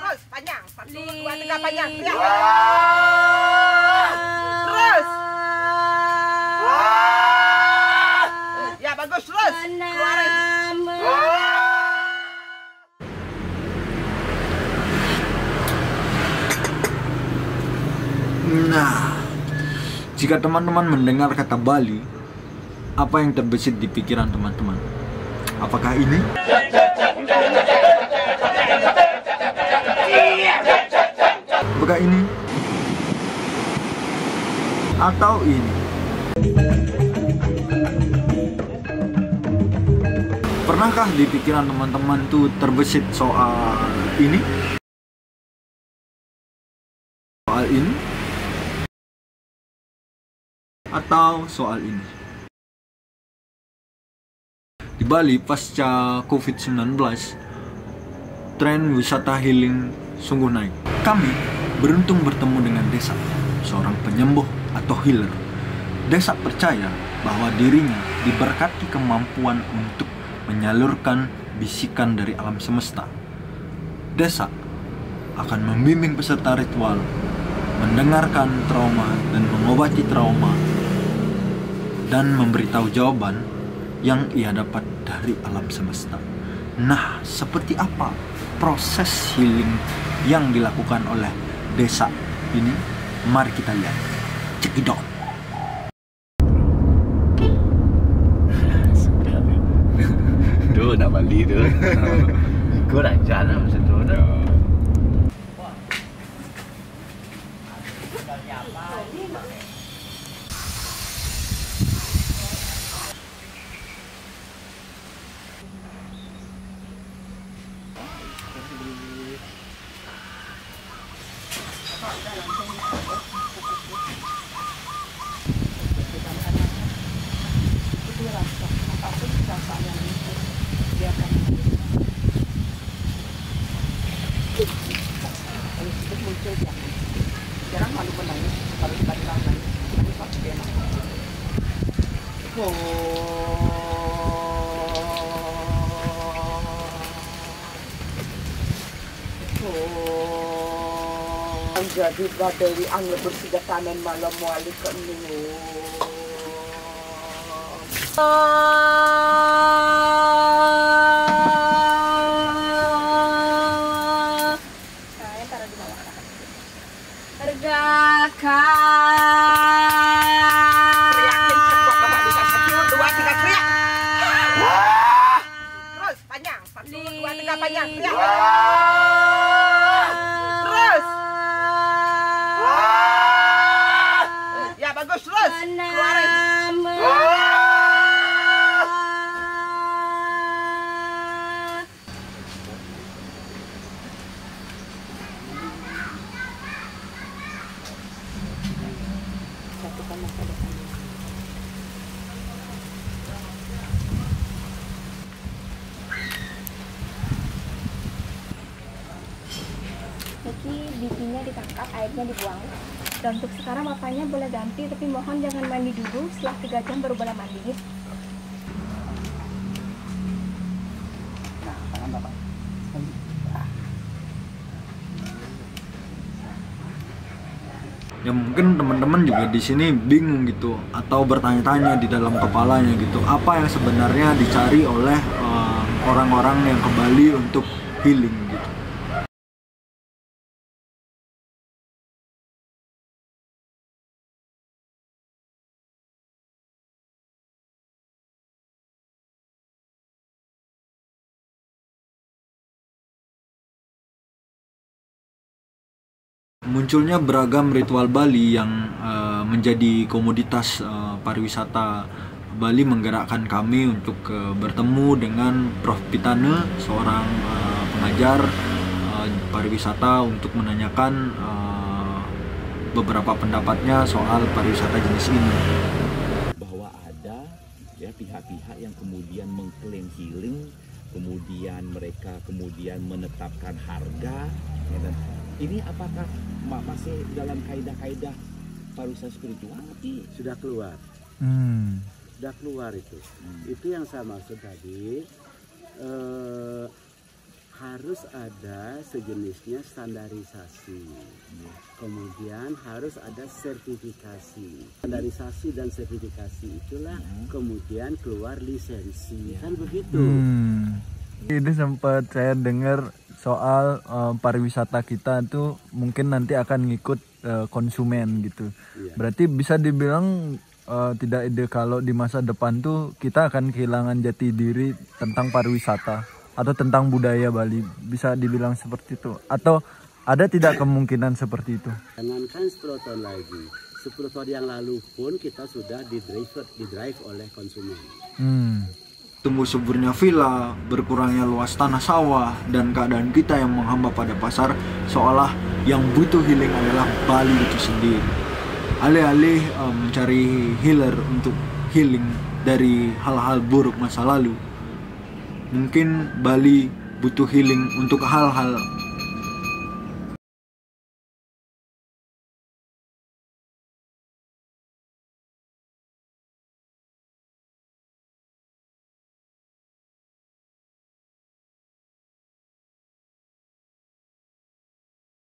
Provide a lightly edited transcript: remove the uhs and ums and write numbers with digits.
Terus panjang. 1, 2, 3 panjang. Teriak. Terus. Ya bagus terus. Keluarin. Nah, jika teman-teman mendengar kata Bali, apa yang terbesit di pikiran teman-teman? Apakah ini? Apakah ini? Atau ini? Pernahkah di pikiran teman-teman tuh terbesit soal ini? Soal ini? Atau soal ini? Di Bali pasca COVID-19, tren wisata healing sungguh naik. Kami beruntung bertemu dengan Desa, seorang penyembuh atau healer. Desa percaya bahwa dirinya diberkati kemampuan untuk menyalurkan bisikan dari alam semesta. Desa akan membimbing peserta ritual, mendengarkan trauma dan mengobati trauma, dan memberitahu jawaban yang ia dapat dari alam semesta. Nah, seperti apa proses healing yang dilakukan oleh Desa ini? Mari kita lihat. Cekidot. Tuh, nak Bali tu. Kau dah jalan macam tu dah. Jarang malu menangis kalau kita nangis. Ini pasti enak. Jadi badai angin bersenjatanan malam wali kening. Taruh di bawah. Teriakin semua bapak bisa 1, 2, 3 teriak. Terus panjang. 1, 2, 3 panjang. Teriak. Terus. Ya bagus terus. Keluarin. Satukan masa depan. Jadi bijinya ditangkap, airnya dibuang. Dan untuk sekarang bapaknya boleh ganti, tapi mohon jangan mandi dulu. Setelah 3 jam baru boleh mandi. Nah, tangan bapak. Ya mungkin teman-teman juga di sini bingung gitu atau bertanya-tanya di dalam kepalanya gitu, apa yang sebenarnya dicari oleh orang-orang yang ke Bali untuk healing gitu. Munculnya beragam ritual Bali yang menjadi komoditas pariwisata Bali menggerakkan kami untuk bertemu dengan Prof. Pitane, seorang pengajar pariwisata, untuk menanyakan beberapa pendapatnya soal pariwisata jenis ini. Bahwa ada ya pihak-pihak yang kemudian mengklaim healing, kemudian mereka menetapkan harga, ya, dan ini apakah masih dalam kaidah-kaidah pariwisata spiritual? Sudah keluar. Sudah keluar itu. Itu yang saya maksud tadi. harus ada sejenisnya standarisasi. Kemudian harus ada sertifikasi. Standarisasi dan sertifikasi itulah kemudian keluar lisensi. Kan begitu. Ini sempat saya dengar soal pariwisata kita tuh mungkin nanti akan ngikut konsumen gitu. Berarti bisa dibilang tidak ide kalau di masa depan tuh kita akan kehilangan jati diri tentang pariwisata atau tentang budaya Bali, bisa dibilang seperti itu, atau ada tidak kemungkinan seperti itu? Jangankan 10 tahun lagi, 10 tahun yang lalu pun kita sudah di-drive oleh konsumen. Tumbuh suburnya villa, berkurangnya luas tanah sawah, dan keadaan kita yang menghamba pada pasar, seolah yang butuh healing adalah Bali itu sendiri. Alih-alih mencari healer untuk healing dari hal-hal buruk masa lalu, mungkin Bali butuh healing untuk hal-hal